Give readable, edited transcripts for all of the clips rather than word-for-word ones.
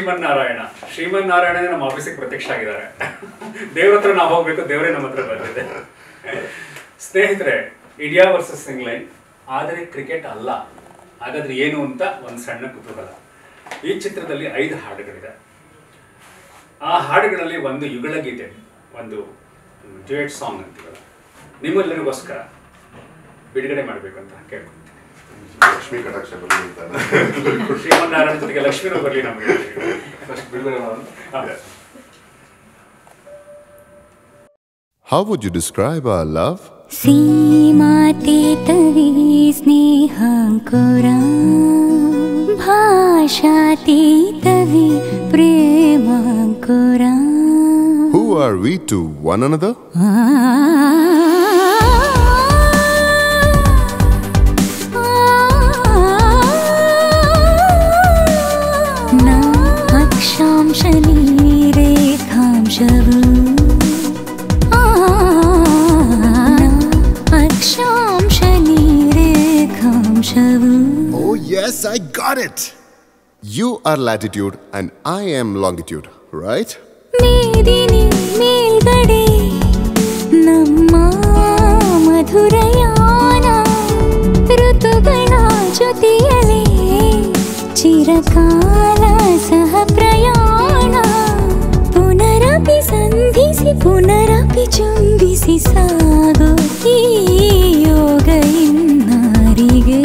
ಶ್ರೀಮನ್ನಾರಾಯಣ ಶ್ರೀಮನ್ನಾರಾಯಣನೇ ನಮ್ಮ ಆಫೀಸಿಗೆ ಪ್ರತ್ಯಕ್ಷ ಆಗಿದ್ದಾರೆ. ದೇವ್ರ ಹತ್ರ ನಾವು ಹೋಗ್ಬೇಕು, ದೇವರೇ ನಮ್ಮ ಹತ್ರ ಬಂದಿದೆ. ಸ್ನೇಹಿತರೆ, ಇಂಡಿಯಾ ವರ್ಸಸ್ ಇಂಗ್ಲೆಂಡ್, ಆದರೆ ಕ್ರಿಕೆಟ್ ಅಲ್ಲ. ಹಾಗಾದ್ರೆ ಏನು ಅಂತ ಒಂದು ಸಣ್ಣ ಕುತೂಹಲ. ಈ ಚಿತ್ರದಲ್ಲಿ 5 ಹಾಡುಗಳಿದೆ. ಆ ಹಾಡುಗಳಲ್ಲಿ ಒಂದು ಯುಗಳ ಗೀತೆ, ಒಂದು ಡ್ಯುಯೆಟ್ ಸಾಂಗ್ ಅಂತೀವಲ್ಲ, ನಿಮ್ಮೆಲ್ಲರಿಗೋಸ್ಕರ ಬಿಡುಗಡೆ ಮಾಡಬೇಕು ಅಂತ ಕೇಳ್ಕೊಳ್ತೀನಿ. ಲಕ್ಷ್ಮೀ ಕಟಾಕ್ಷ ಬರಲಿ ಅಂತ. ಶ್ರೀಮನ್ನಾರಾಯಣ ಜೊತೆಗೆ ಲಕ್ಷ್ಮೀನೂ ಬರಲಿ ನಮಗೆ. ಬಿಡುಗಡೆ ಮಾಡೋಣ. How would you describe our love? सीमाते Tawi स्नेहांकुरा, भाषाते Tawi प्रेमांकुरा. Who are we to one another? ना अक्षांशनी रेखांशवु, Oh yes, I got it! You are latitude and I am longitude, right? ಮೇದಿನಿ ಮೇಲ್ಗಡೆ ನಮ್ಮ ಮಧುರಯಾನ, ಋತುಗಳ ಜೊತೆಯಲೇ ಚಿರಕಾಲ ಸಹ ಪ್ರಯಾಣ. ಪುನರಪಿ ಸಂಧಿಸಿ ಪುನರಪಿ ಚುಂಬಿಸಿ ಸಾಗೋ ಈ ಯೋಗ ಇನ್ನಾರಿಗೆ.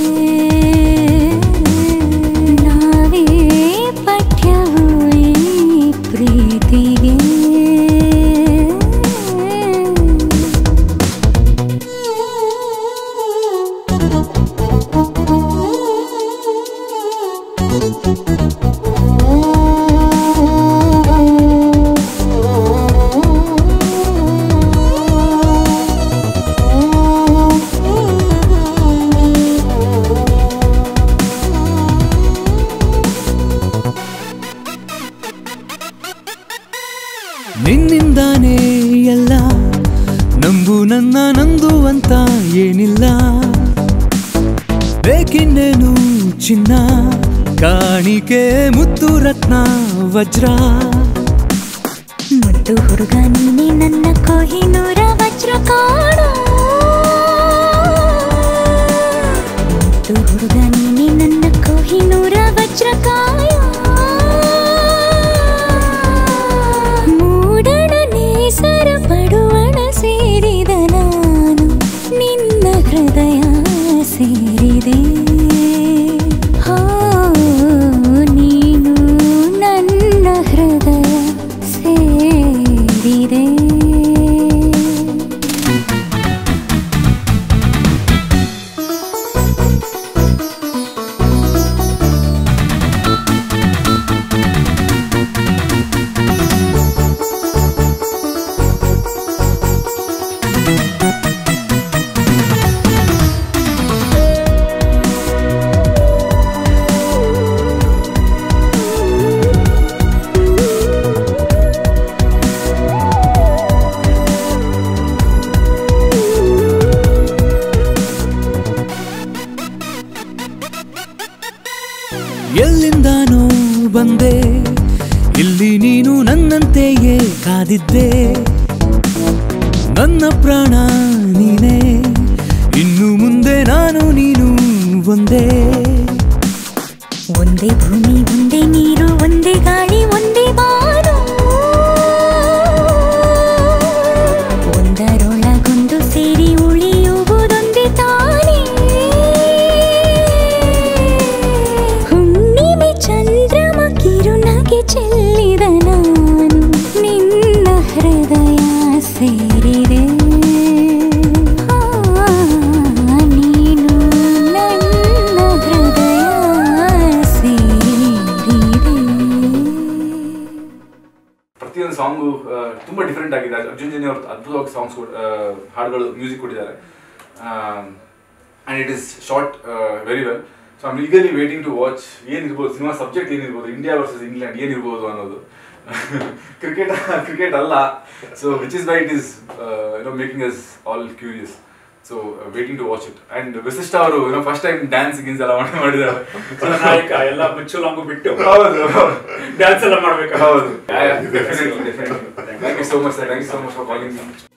ನಾವೇ ಪಠ್ಯವು ಈ ಪ್ರೀತಿಗೆ. ನಿನ್ನಿಂದಾನೇ ಎಲ್ಲ, ನಂಬು ನನ್ನ ನಂದು ಅಂತ ಏನಿಲ್ಲ. ಬೇಕಿನ್ನೇನು ಚಿನ್ನ, ಕಾಣಿಕೆ ಮುತ್ತು ರತ್ನ ವಜ್ರ. ಮುದ್ದು ಹುಡುಗ ನೀನೆ ನನ್ನ ಕೊಹಿನೂರ ವಜ್ರ ಕಾಣೋ. ಮುದ್ದು ಹುಡುಗ ನೀನೆ ನನ್ನ ಕೊಹಿನೂರ ವಜ್ರ ಕಾಯೋ. ಮೂಡಣ ಪಡುವಣ ಸೇರಿದ ನಾನು ನಿನ್ನ ಹೃದಯ ಸೇರಿದೆ. ಹೋ ನೀನು ನನ್ನ ಹೃದಯ ಸೇರಿದೆ. ಎಲ್ಲಿಂದಾನೋ ಬಂದೆ, ಇಲ್ಲಿ ನೀನು ನನ್ನಂತೆಯೇ ಕಾದಿದ್ದೆ. ನನ್ನ ಪ್ರಾಣ ನೀನೇ, ಇನ್ನು ಮುಂದೆ ನಾನು ನೀನು ಒಂದೇ. ಒಂದೇ ಭೂಮಿ ಒಂದೇ ನೀರು ಒಂದೇ ಗಾಳಿ ಒಂದೇ ಬಾನು, ಒಂದರೊಳಗೊಂದು ಸೇರಿ ಉಳಿಯುವುದೊಂದೇ ತಾನೇ. ಹುಣ್ಣಿಮೆ ಚಂದ್ರಮ ಕಿರುನಗೆ ಚೆಲ್ಲಿದ ನಾನು ನಿನ್ನ ಹೃದಯ ಸೇರಿದೆ. ನೀನು ನನ್ನ ಹೃದಯ ಸೇರಿದೆ. ಪ್ರತಿಯೊಂದು ಸಾಂಗು ತುಂಬಾ ಡಿಫ್ರೆಂಟ್ ಆಗಿದೆ. ಅರ್ಜುನ್ ಜನ್ಯ ಅವರು ಅದ್ಭುತವಾಗಿ ಸಾಂಗ್ಸ್ ಹಾಡುಗಳು ಮ್ಯೂಸಿಕ್ ಕೊಟ್ಟಿದ್ದಾರೆ. And it is shot very well. So I'm eagerly waiting to watch ಏನಿರ್ಬೋದು, ಸಿನಿಮಾ ಸಬ್ಜೆಕ್ಟ್ ಏನಿರ್ಬೋದು, ಇಂಡಿಯಾ ವರ್ಸಸ್ ಇಂಗ್ಲೆಂಡ್ ಏನಿರ್ಬೋದು ಅನ್ನೋದು. ಕ್ರಿಕೆಟ್ ಅಲ್ಲ. So which is why it is making us all curious. So waiting to watch it. And Vasishta ಅವರು first time dance ಗಿನ್ಸ್ ಎಲ್ಲ ಮಾಡಿದ್ದಾರೆ. ನಾಯಕ ಎಲ್ಲ ಮುಚ್ಚು ಲಾಂಗು ಬಿಟ್ಟು ಹೌದು ಡ್ಯಾನ್ಸ್ ಎಲ್ಲ ಮಾಡ್ಬೇಕು. ಹೌದು, definitely. Thank you so much sir, thank you so much for calling.